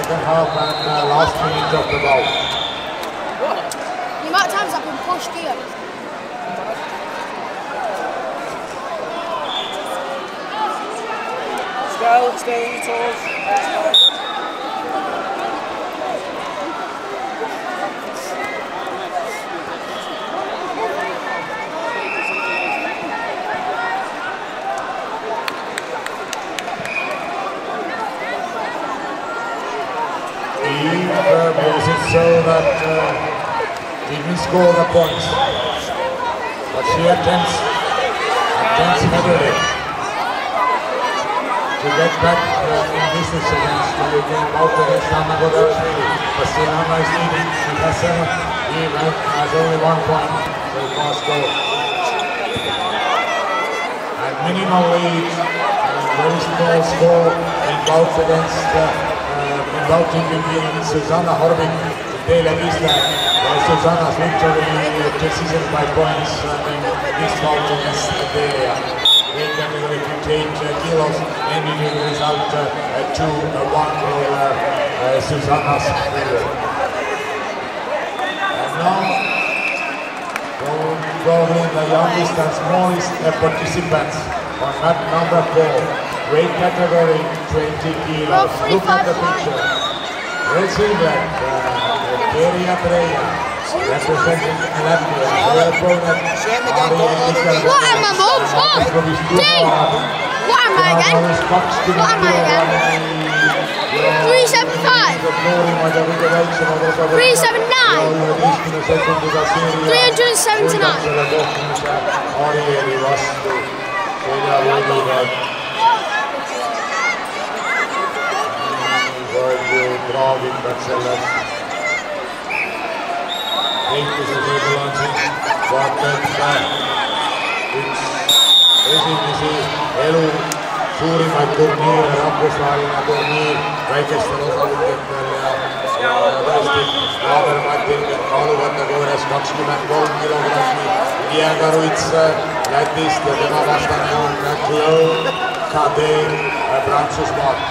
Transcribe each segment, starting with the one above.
second half and last minute of the bout. The amount of times I've been pushed here. Stay on your toes. Makes it so that he didn't score the points, but she attempts heavily to get back in business against the game out against Anna Godashvili. But still Anna is leading, she has 7, even has only 1 point, so it must go. And minimal lead, very small score in bouts against Routing between Susanna Horvik and Delia Gisler. Susanna's victory decision by points in this bout against Delia. Weight category 58 kilos, ending in the result 2-1 for Susanna's favor. And now, probably the youngest and smallest participants on map number 4. Weight category 20 kilos. Look at the picture. Red England, Keria Treja, representing Latvia. Her opponent, What am I, Mom? What am I again? What am I again? 375? 379? 379? Traagikat selles heituses võib-olla on siin vaata, et üks esimesi elu suurimaid turniire, rahvusvaheline turniir väikestel osavõtjatel ja tõesti Abermatil kaalukategoorias 23 kilogrammi Diego Ruiz Lätist ja tema vastane on Claude Cadet Prantsusmaalt.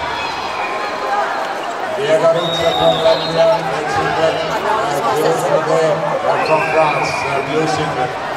Diego Ruiz from Latvia, Red England, Juuso from France, Blue England.